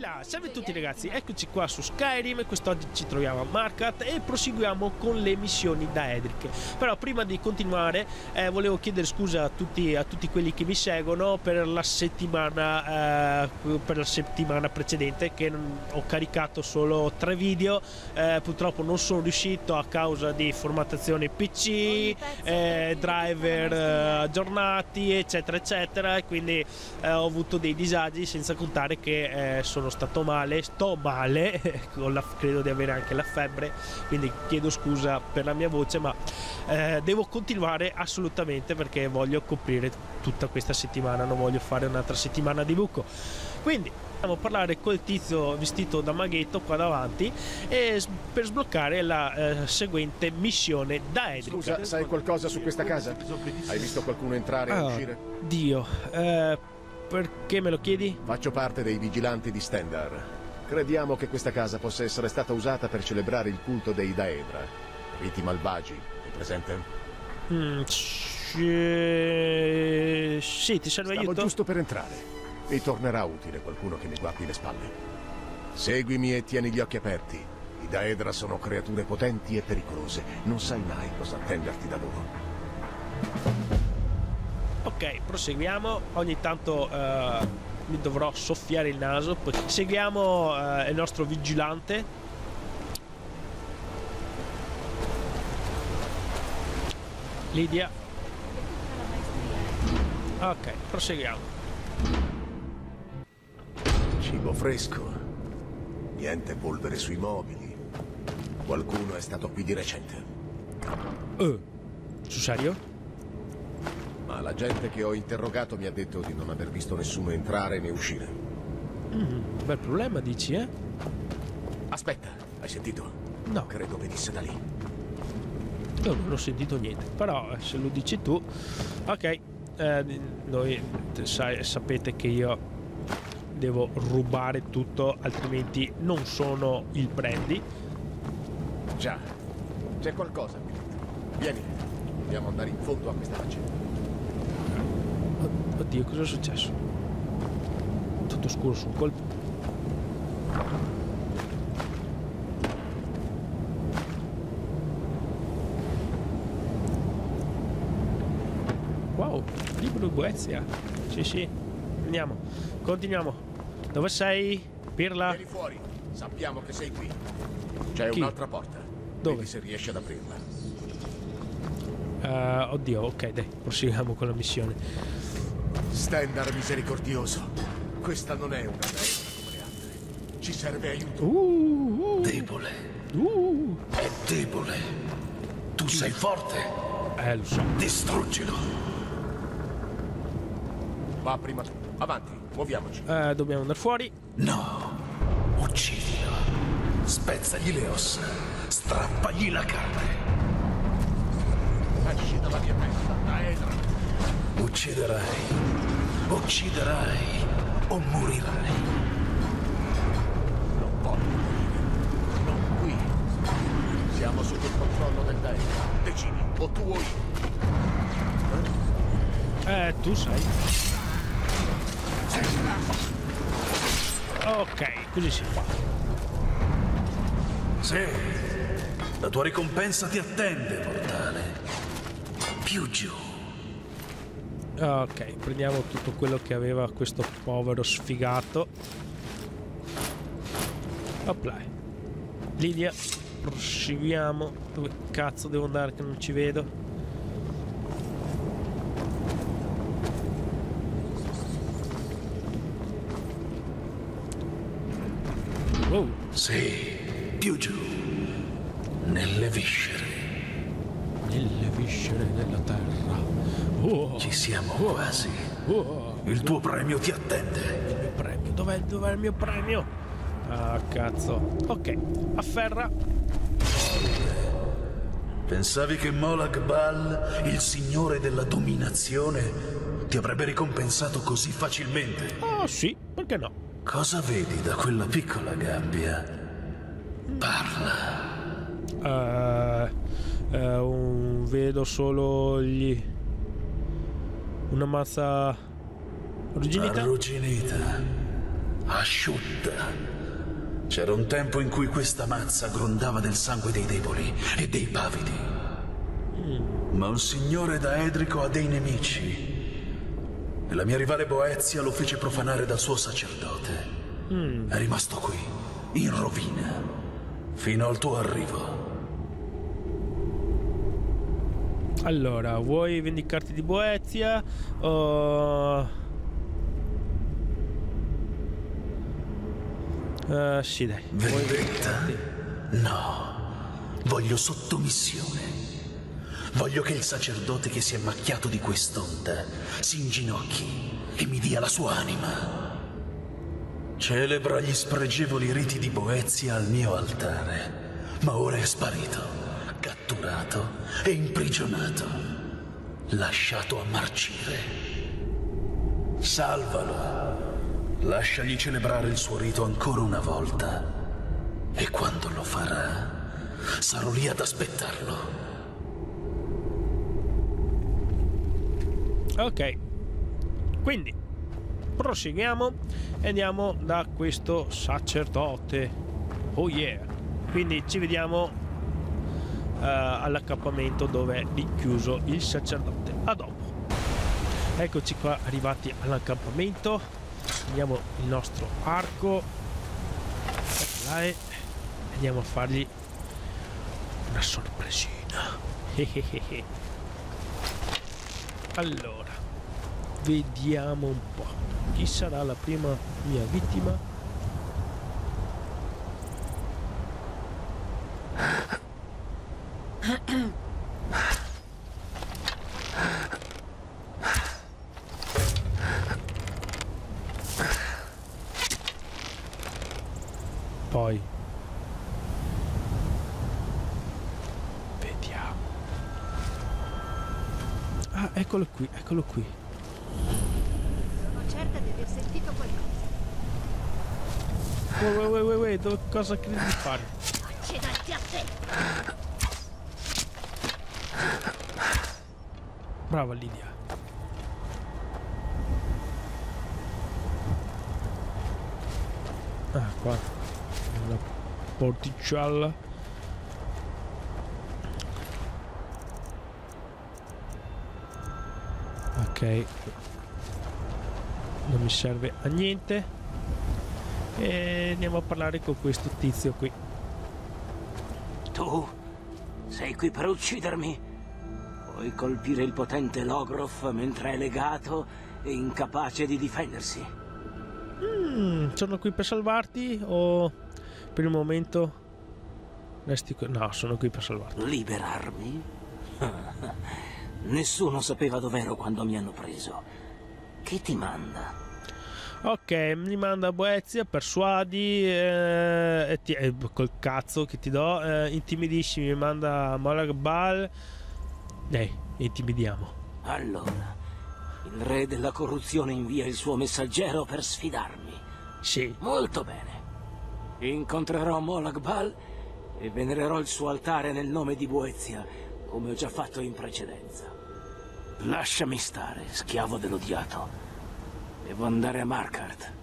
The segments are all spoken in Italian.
là, salve a tutti ragazzi, eccoci qua su Skyrim. Quest'oggi ci troviamo a Markarth e proseguiamo con le missioni da Edric. Però prima di continuare volevo chiedere scusa a tutti quelli che mi seguono per la settimana precedente, che ho caricato solo 3 video. Purtroppo non sono riuscito a causa di formattazione PC, driver aggiornati eccetera eccetera, e quindi ho avuto dei disagi, senza contare che sto male credo di avere anche la febbre, quindi chiedo scusa per la mia voce, ma devo continuare assolutamente perché voglio coprire tutta questa settimana, non voglio fare un'altra settimana di buco. Quindi andiamo a parlare col tizio vestito da maghetto qua davanti per sbloccare la seguente missione da Edric. Scusa, sai qualcosa su questa casa? Hai visto qualcuno entrare e uscire? Dio, perché me lo chiedi? Faccio parte dei vigilanti di Stendarr. Crediamo che questa casa possa essere stata usata per celebrare il culto dei Daedra. Riti malvagi, hai presente? Sì, ti serve aiuto? Stavo giusto per entrare. Mi tornerà utile qualcuno che mi guardi le spalle. Seguimi e tieni gli occhi aperti. I Daedra sono creature potenti e pericolose. Non sai mai cosa attenderti da loro. Ok, proseguiamo. Ogni tanto mi dovrò soffiare il naso. Poi seguiamo il nostro vigilante. Lidia. Ok, proseguiamo. Cibo fresco. Niente polvere sui mobili. Qualcuno è stato qui di recente. Sul serio? Ma la gente che ho interrogato mi ha detto di non aver visto nessuno entrare né uscire. Bel problema, dici, eh? Aspetta, hai sentito? No. Credo venisse da lì. Io non ho sentito niente, però se lo dici tu. Ok, noi sapete che io devo rubare tutto, altrimenti non sono il brandy. Già, c'è qualcosa qui dentro. Vieni, dobbiamo andare in fondo a questa faccenda. Oddio, cosa è successo? Tutto scuro sul colpo. Wow, libro di Boezia. Sì, andiamo, continuiamo. Dove sei, Pirla? Vieni fuori, sappiamo che sei qui. C'è un'altra porta. Dove? Vedi se riesci ad aprirla. Oddio, ok, dai, proseguiamo con la missione. Stendarr misericordioso. Questa non è una Daedra come le altre. Ci serve aiuto. Debole. È debole. Tu sei forte. Lo so. Distruggilo. Va prima tu. Avanti, muoviamoci. Dobbiamo andare fuori. No. Uccidilo. Spezzagli le ossa. Strappagli la carne. Esci dalla mia testa, Daedra. Ucciderai o morirai. Non voglio morire. Non qui. Siamo sotto il controllo del Daedra. Decidi, o tu o io. Tu sai. Ok, così si fa. Sì. La tua ricompensa ti attende, mortale. Più giù. Ok, prendiamo tutto quello che aveva questo povero sfigato. Opla. Lidia, proseguiamo. Dove cazzo devo andare che non ci vedo? Wow. Sì, più giù. Nelle viscere. Nelle viscere della terra. Ci siamo quasi. Il tuo premio ti attende. Il mio premio, dov'è il mio premio? Ah, cazzo. Ok, afferra. Pensavi che Molag Bal, il signore della dominazione, ti avrebbe ricompensato così facilmente? Oh sì, perché no? Cosa vedi da quella piccola gabbia? Parla. Vedo solo una massa arrugginita. Arrugginita. asciutta. C'era un tempo in cui questa mazza grondava del sangue dei deboli e dei pavidi. Ma un signore da Edrico ha dei nemici. E la mia rivale Boezia lo fece profanare dal suo sacerdote. È rimasto qui, in rovina, fino al tuo arrivo. Allora, vuoi vendicarti di Boezia? Sì, dai. Vendetta? No. Voglio sottomissione. Voglio che il sacerdote che si è macchiato di quest'onta si inginocchi e mi dia la sua anima. Celebra gli spregevoli riti di Boezia al mio altare, ma ora è sparito, catturato e imprigionato, lasciato a marcire. Salvalo. Lasciagli celebrare il suo rito ancora una volta. E quando lo farà, sarò lì ad aspettarlo. Ok. Quindi proseguiamo e andiamo da questo sacerdote. Oh yeah. Quindi ci vediamo all'accampamento dove è rinchiuso il sacerdote. A dopo. Eccoci qua arrivati all'accampamento. Prendiamo il nostro arco e andiamo a fargli una sorpresina. Allora, vediamo un po' chi sarà la prima mia vittima. Poi vediamo. Ah, eccolo qui, eccolo qui. Sono certa di aver sentito qualcosa. Wait, cosa credi di fare? Accidenti a te! Brava Lidia. Ah, qua. Una porticella. Ok, non mi serve a niente e andiamo a parlare con questo tizio qui. Tu sei qui per uccidermi? Puoi colpire il potente Logroth mentre è legato e incapace di difendersi? Sono qui per salvarti o per il momento resti qui? No, sono qui per salvarti. Liberarmi? Nessuno sapeva dov'ero quando mi hanno preso. Chi ti manda? Ok, mi manda a Boezia, persuadi col cazzo che ti do, intimidisci, mi manda a Molag Bal. Intimidiamo. Allora, il re della corruzione invia il suo messaggero per sfidarmi. Sì. Molto bene. Incontrerò Molag Bal e venererò il suo altare nel nome di Boezia, come ho già fatto in precedenza. Lasciami stare, schiavo dell'odiato. Devo andare a Markarth.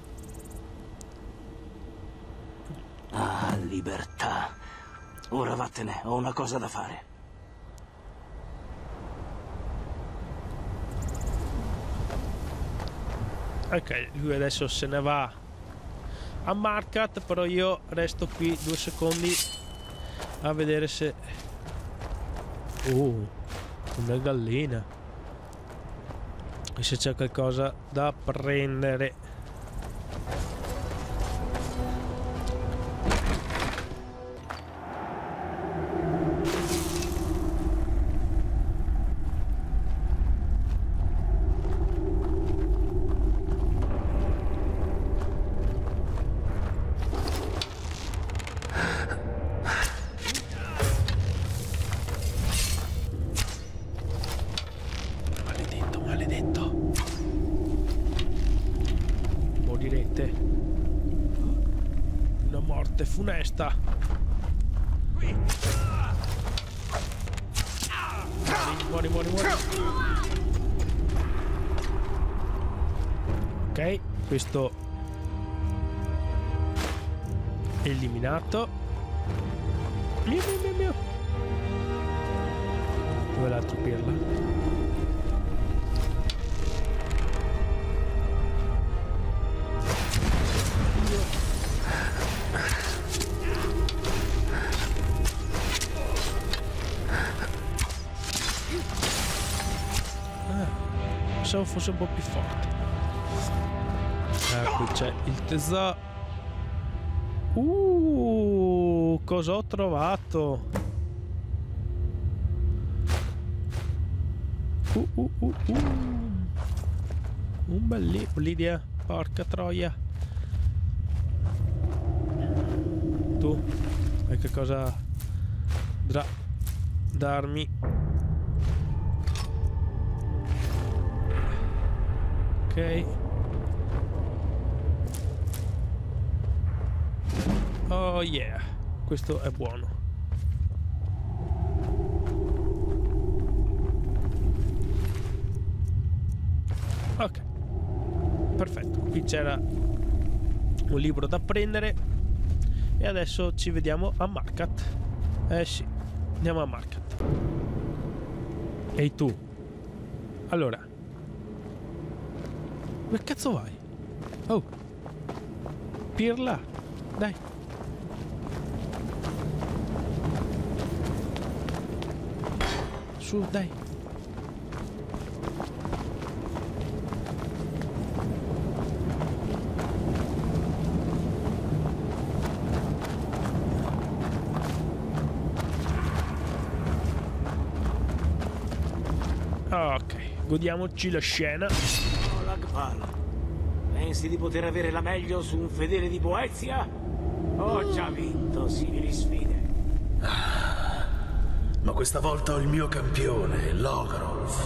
Ah, libertà. Ora vattene, ho una cosa da fare. Ok, lui adesso se ne va a Markarth, però io resto qui 2 secondi a vedere se... una gallina. E se c'è qualcosa da prendere. Una morte funesta. Muori. Ok, questo Eliminato. Mio. Dove è l'altro pirla? Pensavo fosse un po' più forte. Qui c'è il tesoro. Cosa ho trovato? Un bel Lidia, porca troia. Tu, e che cosa darmi? Ok. Oh yeah, questo è buono. Ok, perfetto. Qui c'era un libro da prendere e adesso ci vediamo a Markat. Sì, andiamo a Markat. Ehi tu. Allora, dove cazzo vai? Oh, pirla, dai. Su, dai. Ok, godiamoci la scena. Molag Bal, pensi di poter avere la meglio su un fedele di Boezia? Ho già vinto simili sfide. Ma questa volta ho il mio campione, Logrolf.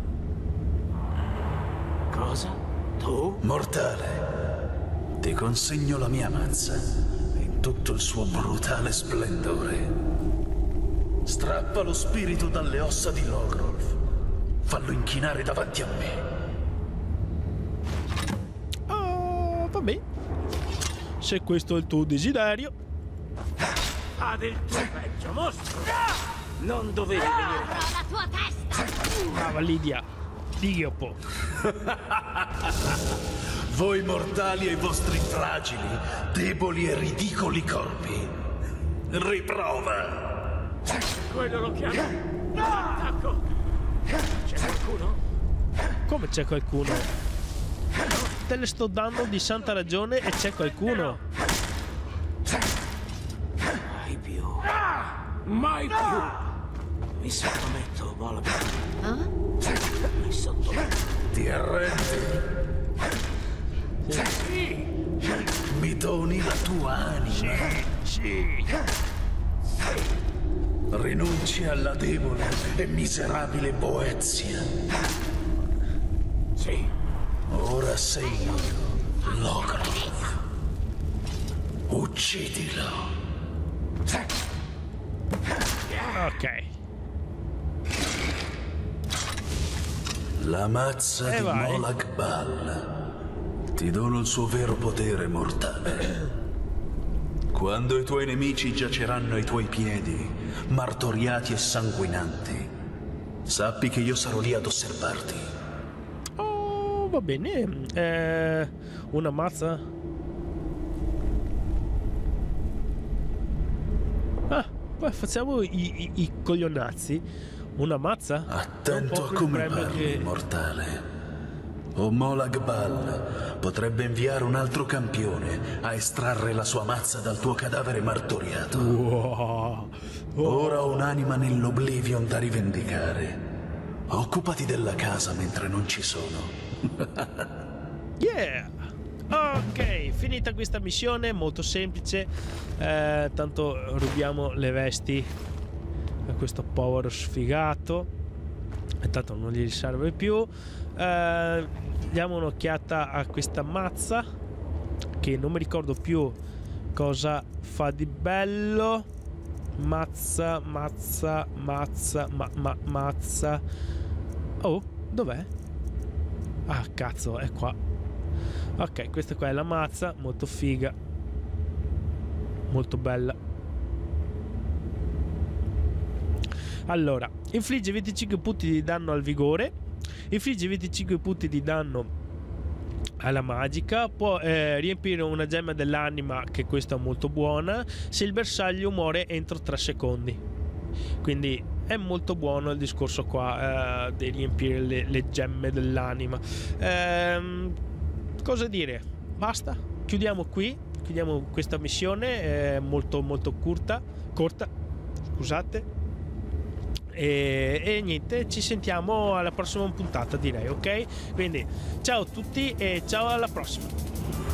Cosa? Tu? Mortale, ti consegno la mia mazza in tutto il suo brutale splendore. Strappa lo spirito dalle ossa di Logrolf. Fallo inchinare davanti a me. Oh, vabbè. Se questo è il tuo desiderio. Ah, del tuo peggio, mostro! Non dovevi venire. La tua testa! Brava Lidia. Dio po'. Voi mortali e i vostri fragili, deboli e ridicoli corpi. Riprova! Quello lo chiamo attacco! C'è qualcuno? Come c'è qualcuno? Te le sto dando di santa ragione e c'è qualcuno. Mai più. Mai più. Mi sottometto, Molag. Mi sottometto. Ti arrendi? Sì. Mi doni la tua anima? Sì. Rinunci alla debole e miserabile Boezia. Sì. Ora sei mio, Logrolf. Uccidilo. Ok. La mazza di vai. Molag Bal. Ti dono il suo vero potere mortale. Quando i tuoi nemici giaceranno ai tuoi piedi, martoriati e sanguinanti, sappi che io sarò lì ad osservarti. Oh, va bene. Una mazza. Ah, poi facciamo i coglionazzi. Una mazza? Attento a un po' come il premio parli, che- mortale. O Molag Bal potrebbe inviare un altro campione a estrarre la sua mazza dal tuo cadavere martoriato. Wow. Ora ho un'anima nell'Oblivion da rivendicare. Occupati della casa mentre non ci sono. Yeah! Ok, finita questa missione, molto semplice. Tanto rubiamo le vesti a questo povero sfigato. E tanto non gli serve più. Diamo un'occhiata a questa mazza, che non mi ricordo più cosa fa di bello. Mazza. Oh, dov'è? Ah, cazzo, è qua. Ok, questa qua è la mazza, molto figa. molto bella. Allora, infligge 25 punti di danno al vigore, infligge 25 punti di danno alla magica, può riempire una gemma dell'anima, che questa è molto buona, se il bersaglio muore entro 3 secondi. Quindi è molto buono il discorso qua di riempire le gemme dell'anima. Cosa dire? Basta, chiudiamo qui, chiudiamo questa missione molto molto corta, scusate. E niente, ci sentiamo alla prossima puntata, direi, ok? Quindi ciao a tutti e ciao alla prossima.